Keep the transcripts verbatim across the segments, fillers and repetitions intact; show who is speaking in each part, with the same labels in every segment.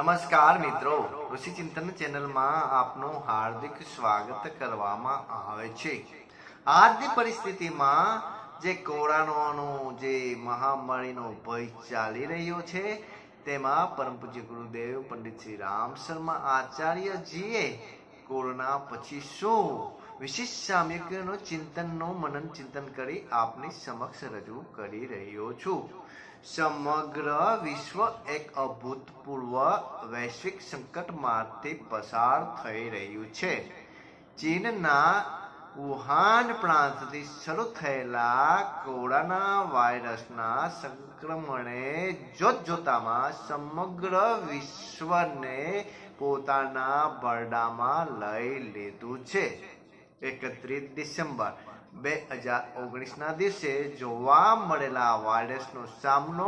Speaker 1: નમસ્કાર મિત્રો, ઋષિ ચિંતન ચેનલમાં આપનું હાર્દિક સ્વાગત કરવામાં આવે છે। આજની પરિસ્થિતિમાં જે કોરોનાનો જે મહામારીનો ભય ચાલી રહ્યો છે તેમાં પરમ પૂજ્ય ગુરુદેવ પંડિત શ્રી રામ શર્મા આચાર્યજીએ કોરોના પછી શું વિશિષ્ટ સામયિકનો ચિંતનનો મનન ચિંતન કરી આપની સમક્ષ રજૂ કરી રહ્યો છું। સમગ્ર વિશ્વ એક અભૂતપૂર્વ વૈશ્વિક સંકટમાંથી પસાર થઈ રહ્યું છે। ચીનના વુહાન પ્રાંતથી શરૂ થયેલા કોરોના વાયરસના સંક્રમણે જોતજોતામાં સમગ્ર વિશ્વને પોતાના બરડામાં લઈ લીધું છે। એકત્રીસ ડિસેમ્બર બે હજાર ઓગણીસના દિવસે જોવા મળેલા વાયરસનો સામનો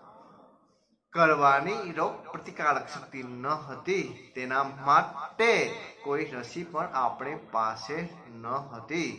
Speaker 1: કરવાની રોગ પ્રતિકારક શક્તિ ન હતી, તેના માટે કોઈ રસી પણ આપણી પાસે ન હતી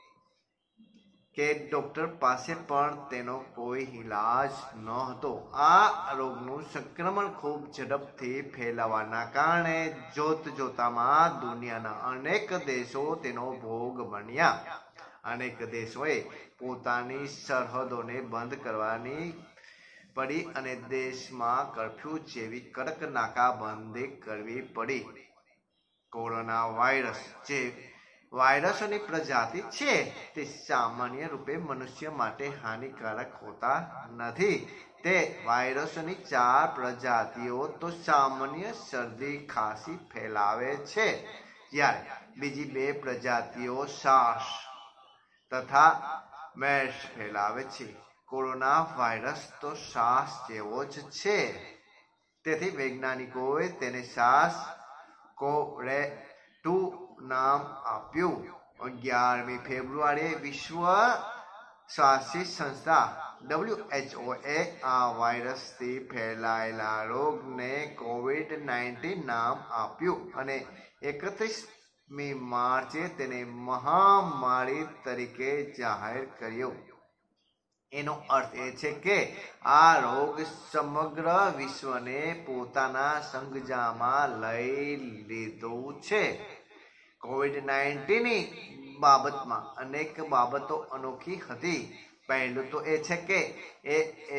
Speaker 1: કે ડોક્ટર પાસે પણ તેનો કોઈ ઈલાજ ન હતો। આ રોગનું સંક્રમણ ખૂબ ઝડપથી ફેલાવાના કારણે જોત જોતામાં દુનિયાના અનેક દેશો તેનો ભોગ બન્યા। અનેક દેશોએ પોતાની સરહદોને બંધ કરવાની પડી અને દેશમાં કર્ફ્યુ જેવી કડક નાકાબંધી કરવી પડી। કોરોના વાયરસ જે વાયરસોની પ્રજાતિ છે તે સામાન્ય રૂપે મનુષ્ય માટે હાનિકારક હોતા નથી। તે વાયરસોની ચાર પ્રજાતિઓ તો સામાન્ય શરદી ખાંસી ફેલાવે છે, જ્યારે બીજી બે પ્રજાતિઓ સાર્સ તથા મેર્સ ફેલાવે છે। કોરોના વાયરસ તો સાર્સ જેવો જ છે, તેથી વૈજ્ઞાનિકોએ તેને સાર્સ કોવ ટુ નામ આપ્યું। અગિયારમી ફેબ્રુઆરીએ વિશ્વ સ્વાસ્થ્ય સંસ્થા ડબલ્યુ એચ ઓ એ આ વાયરસથી ફેલાયેલા રોગને કોવિડ નાઇન્ટીન નામ આપ્યું અને એકત્રીસમી માર્ચે તેને મહામારી તરીકે જાહેર કર્યો। એનો અર્થ એ છે કે આ રોગ સમગ્ર વિશ્વને પોતાના સંકજામાં લઈ લીધું છે। કોવિડ નાઇન્ટીનની બાબતમાં અનેક બાબતો અનોખી હતી। પહેલું તો એ છે કે એ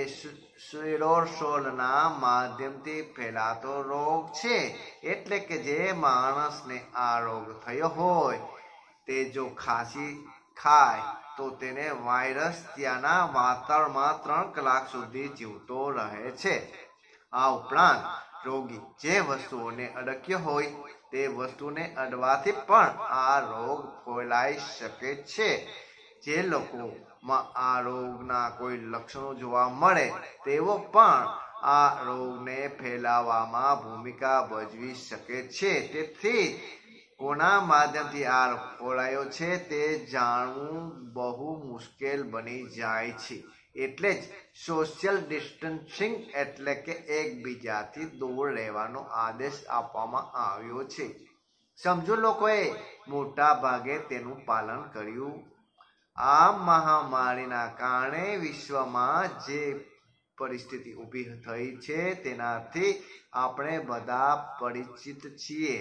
Speaker 1: એરોસોલના માધ્યમથી ફેલાતો રોગ છે, એટલે કે જે માણસને આ રોગ થયો હોય તે જો ખાંસી ખાય તો તેને વાયરસ ત્યાંના વાતાવરણમાં ત્રણ કલાક સુધી જીવતો રહે છે। આ ઉપરાંત રોગી જે વસ્તુઓને અડક્યો હોય તે વસ્તુને અડવાથી પણ આ રોગ ફેલાઈ શકે છે। જે લોકોમાં આ રોગના કોઈ લક્ષણો જોવા મળે તેઓ પણ આ રોગને ફેલાવવામાં ભૂમિકા ભજવી શકે છે। તેથી કોના માધ્યમથી આ રોગ ફેલાયો છે તે જાણવું બહુ મુશ્કેલ બની જાય છે। એટલે જ સોશિયલ ડિસ્ટન્સિંગ એટલે કે એકબીજાથી દૂર રહેવાનો આદેશ આપવામાં આવ્યો છે। સમજુ લોકોએ મોટા ભાગે તેનું પાલન કર્યું। આ મહામારીના કારણે વિશ્વમાં જે પરિસ્થિતિ ઊભી થઈ છે તેનાથી આપણે બધા પરિચિત છીએ।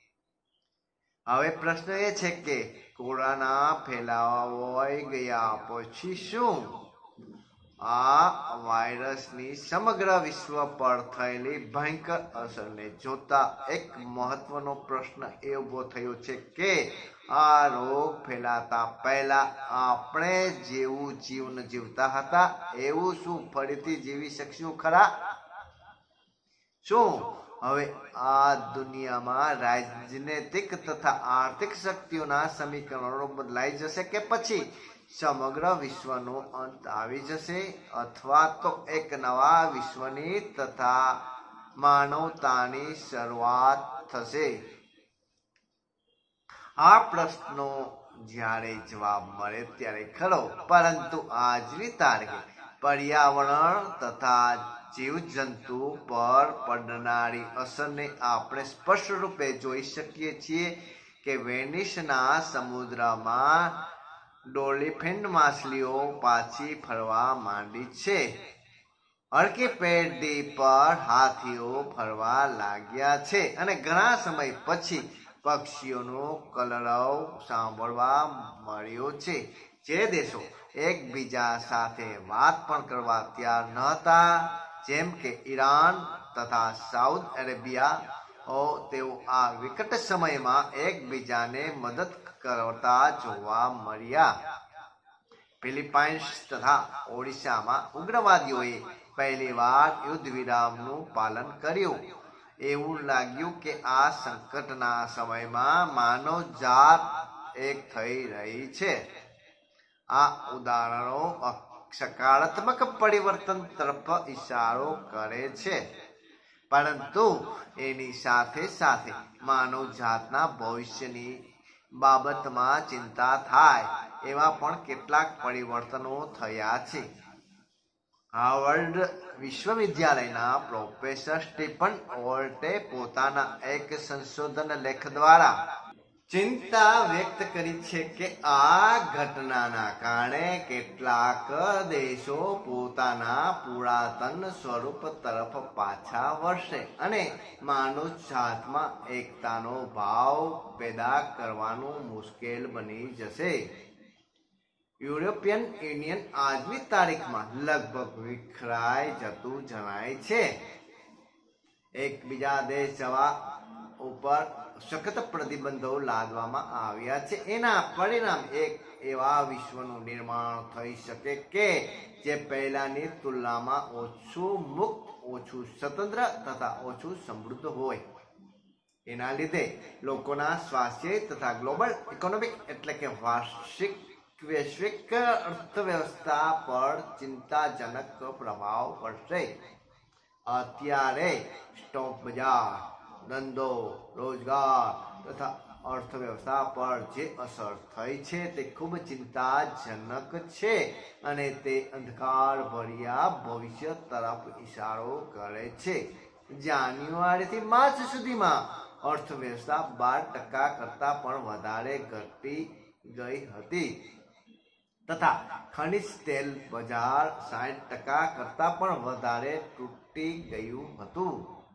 Speaker 1: હવે પ્રશ્ન એ છે કે કોરોના ફેલાવાઈ ગયા પછી શું? આ વાયરસની સમગ્ર વિશ્વ પર થયેલી ભયંકર અસરને જોતા એક મહત્વનો પ્રશ્ન એ ઉભો થયો છે કે આ રોગ ફેલાતા પહેલા આપણે જેવું જીવન જીવતા હતા એવું શું ફરીથી જીવી શકશું ખરા? શું હવે આ દુનિયામાં રાજનૈતિક તથા આર્થિક શક્તિઓના સમીકરણો બદલાઈ જશે કે પછી સમગ્ર વિશ્વનો અંત આવી જશે, અથવા તો એક નવા વિશ્વની તથા માનવતાની શરૂઆત થશે? આ પ્રશ્નો જ્યારે જવાબ મળે ત્યારે ખરો, પરંતુ આજની તારીખે પર્યાવરણ તથા જીવજંતુ પર પડનારી અસરને આપણે સ્પષ્ટ રૂપે જોઈ શકીએ છીએ કે વેનિસના સમુદ્રમાં ડોલ્ફિન માછલીઓ પાછી ફરવા માંડી છે। અરકી પેઢી પર હાથીઓ ફરવા લાગ્યા છે અને ઘણા સમય પછી પક્ષીઓનો કલરવ સાંભળવા મળ્યો છે. જે દેશો એકબીજા સાથે વાત પણ કરવા તૈયાર ન હતા, જેમ કે ઈરાન તથા સાઉથ અરેબિયા, તેઓ આ વિકટ સમયમાં એકબીજાને મદદ કરતા જોવા મળ્યા. ફિલિપાઇન્સ તથા ઓડિશામાં ઉગ્રવાદીઓએ પહેલી વાર યુદ્ધ વિરામનું પાલન કર્યું. એવું લાગ્યું કે આ સંકટના સમયમાં માનવ જાત એક થઈ રહી છે. આ ઉદાહરણો સકારાત્મક પરિવર્તન તરફ ઇશારો કરે છે, પરંતુ એની સાથે સાથે માનવ જાતના ભવિષ્યની બાબતમાં ચિંતા થાય એવા પણ કેટલાક પરિવર્તનો થયા છે. હાર્વર્ડ વિશ્વવિદ્યાલયના પ્રોફેસર સ્ટીફન ઓલ્ટે પોતાના એક સંશોધન લેખ દ્વારા ચિંતા વ્યક્ત કરી છે કે આ ઘટનાના કારણે કેટલાક દેશો પોતાના પુરાતન સ્વરૂપ તરફ પાછા વળશે અને માનવ જાતમાં એકતાનો ભાવ પેદા કરવાનું મુશ્કેલ બની જશે. યુરોપિયન યુનિયન આજની તારીખમાં લગભગ વિખરાઈ જતું જણાય છે. એકબીજા દેશ જવા ઉપર સખત પ્રતિબંધો લાદવામાં આવ્યા છે. એના પરિણામ એક એવા વિશ્વનું નિર્માણ થઈ શકે કે જે પહેલાની તુલનામાં ઓછું મુક્ત, ઓછું સ્વતંત્ર તથા ઓછું સમૃદ્ધ હોય. એના લીધે લોકોના સ્વાસ્થ્ય તથા ગ્લોબલ ઇકોનોમિક એટલે કે વાર્ષિક વૈશ્વિક અર્થવ્યવસ્થા પર ચિંતાજનક પ્રભાવ પડશે. અત્યારે સ્ટોક બજાર, ધંધો, રોજગાર તથા અર્થવ્યવસ્થા પર જે અસર થઈ છે તે ખૂબ ચિંતાજનક છે અને તે અંધકાર ભર્યા ભવિષ્ય તરફ ઇશારો કરે છે. જાન્યુઆરીથી માર્ચ સુધીમાં અર્થવ્યવસ્થા બાર ટકા કરતા પણ વધારે ઘટી ગઈ હતી તથા ખનિજ તેલ બજાર સાઠ ટકા કરતા પણ વધારે તૂટી ગયું હતું.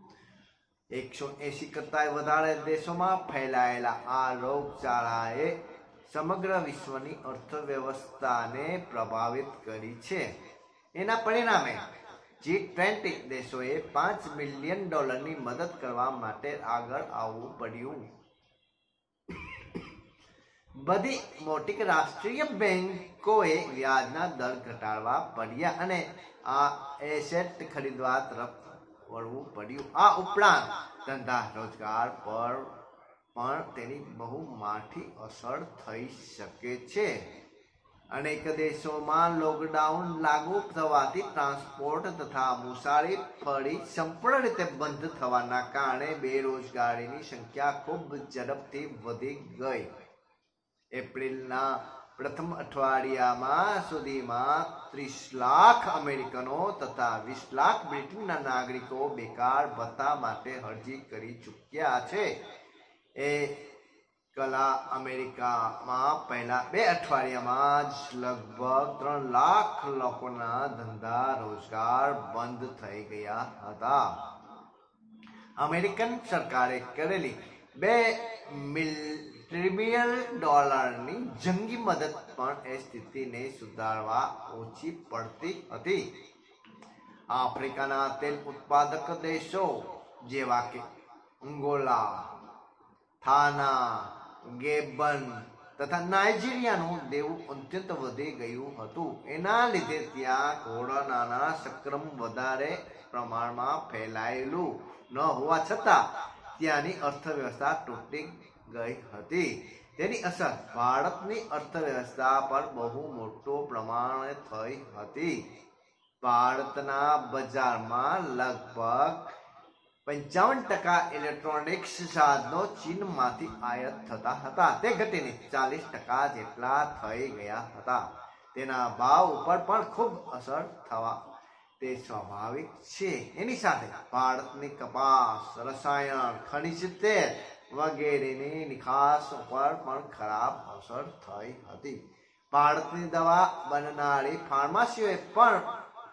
Speaker 1: એકસો એસી કરતા વધારે દેશોમાં ફેલાયેલા આ રોગચાળાએ સમગ્ર વિશ્વની અર્થવ્યવસ્થાને પ્રભાવિત કરી છે. એના પરિણામે જી ટ્વેન્ટી દેશોએ પાંચ મિલિયન ડોલરની મદદ કરવા માટે આગળ આવવું પડ્યું. બધી મોટી રાષ્ટ્રીય બેંકોએ વ્યાજના દર ઘટાડવા પડ્યા અને આ એસેટ ખરીદવા તરફ વળવું પડ્યું. આ ઉપરાંત ધંધા રોજગાર પર પણ તેની બહુ માઠી અસર થઈ શકે છે. અનેક દેશોમાં લોકડાઉન લાગુ થવાથી ટ્રાન્સપોર્ટ તથા મુસાફરી સંપૂર્ણ રીતે બંધ થવાના કારણે બેરોજગારીની સંખ્યા ખૂબ ઝડપથી વધી ગઈ. એપ્રિલના પ્રથમ અઠવાડિયામાં સુધીમાં ત્રીસ લાખ અમેરિકનો તથા વીસ લાખ બ્રિટનના નાગરિકો બેકાર ભત્તા માટે અરજી કરી ચૂક્યા છે. એ કલા અમેરિકામાં પહેલા બે અઠવાડિયામાં જ લગભગ ત્રણ લાખ લોકોના ધંધા રોજગાર બંધ થઈ ગયા હતા. અમેરિકન સરકારે કરેલી બે મિલ ટ્રિલિયન ડોલરની જંગી મદદ પણ એ સ્થિતિને સુધારવા ઓછી પડતી હતી. આફ્રિકાના તેલ ઉત્પાદક દેશો જેવા કે અંગોલા, થાના, ગેબન તથા નાઇજીરિયાનું દેવું અત્યંત વધી ગયું હતું. એના લીધે ત્યાં કોરોનાના સંક્રમણ વધારે પ્રમાણમાં ફેલાયેલું ન હોવા છતાં ત્યાંની અર્થવ્યવસ્થા તૂટી ગઈ હતી. તેની અસર ભારતની અર્થવ્યવસ્થા પર બહુ મોટો પ્રમાણે થઈ હતી. ભારતના બજારમાં લગભગ પંચાવન ટકા ઇલેક્ટ્રોનિક્સ સાધનો ચીનમાંથી આયાત થતા હતા. તે ઘટીને ચાલીસ ટકા જેટલા થઈ ગયા હતા. તેના ભાવ ઉપર પણ ખૂબ અસર થવા તે સ્વાભાવિક છે. એની સાથે ભારતની કપાસ, રસાયણ, ખનિજ તેલ વગેરેની નિકાસ પર પણ ખરાબ અસર થઈ હતી. ભારતની દવા બનાવનારી ફાર્માસીઓએ પણ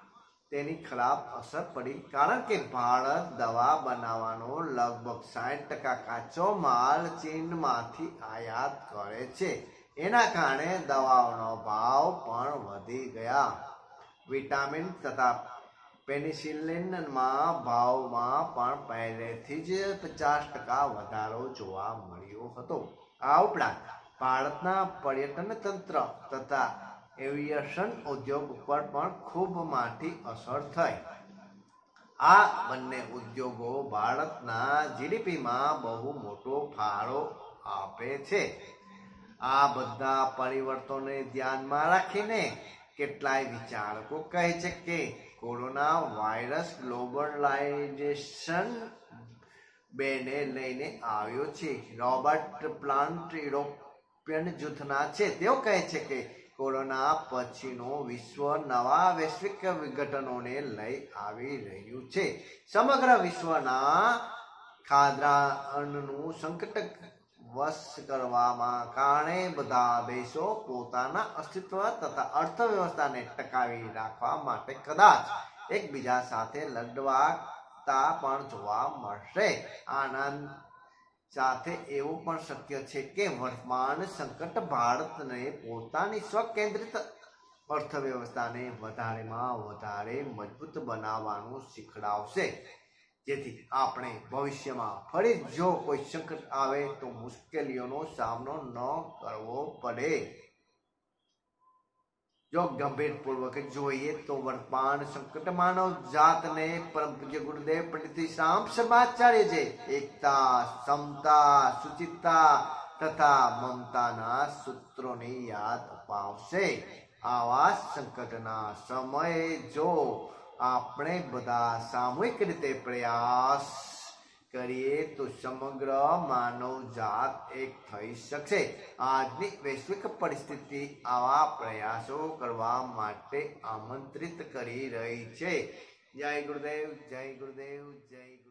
Speaker 1: તેની ખરાબ અસર પડી, કારણ કે ભારત દવા બનાવવાનો લગભગ સાઠ ટકા કાચો માલ ચીનમાંથી આયાત કરે છે. એના કારણે દવાઓનો ભાવ પણ વધી ગયા. વિટામિન તથા પેનિસિલિનમાં ભાવમાં પણ પહેલેથી જ પચાસ ટકા વધારો જોવા મળ્યો હતો. આ ઉપરાંત ભારતના પર્યટન તંત્ર તથા એવિએશન ઉદ્યોગ ઉપર પણ ખૂબ મોટી અસર થઈ. આ બંને ઉદ્યોગો ભારતના જીડીપીમાં બહુ મોટો ફાળો આપે છે. આ બધા પરિવર્તનોને ધ્યાનમાં રાખીને કેટલાય વિચારકો કહે છે કે કોરોના વાયરસ ગ્લોબલાઇઝેશન બેને લઈને આવ્યો છે. રોબર્ટ પ્લાન્ટ યુરોપિયન જૂથના છે. તેઓ કહે છે કે કોરોના પછીનો વિશ્વ નવા વૈશ્વિક વિઘટનોને લઈ આવી રહ્યું છે. સમગ્ર વિશ્વના ખાદ્યાન્નનું સંકટ વશ કરવામાં કારણે બધા દેશો પોતાના અસ્તિત્વ તથા અર્થવ્યવસ્થાને ટકાવી રાખવા માટે કદાચ એકબીજા સાથે લડવાતા પણ જોવા મળશે. આનંદ સાથે એવું પણ શક્ય છે કે વર્તમાન સંકટ ભારતને પોતાની સ્વકેન્દ્રિત અર્થવ્યવસ્થાને વધારેમાં વધારે મજબૂત બનાવવાનું શીખડાવશે, જેથી આપણે ભવિષ્યમાં ફરી જો કોઈ સંકટ આવે તો મુશ્કેલીઓનો સામનો ન કરવો પડે. જો ગંભીરપૂર્વક જોઈએ તો વર્તમાન સંકટ માનવ જાતને પરમ પૂજ્ય ગુરુદેવ પંડિત શ્યામ શર્માચાર્યજી એકતા, સમતા, સુચિતા તથા મમતાના સૂત્રોની યાદ અપાવશે. આવા સંકટના સમયે જો આપણે બધા સામૂહિક રીતે પ્રયાસ કરીએ તો સમગ્ર માનવ જાત એક થઈ શકશે. આજની વૈશ્વિક પરિસ્થિતિ આવા પ્રયાસો કરવા માટે આમંત્રિત કરી રહી છે. જય ગુરુદેવ, જય ગુરુદેવ, જય ગુરુદેવ.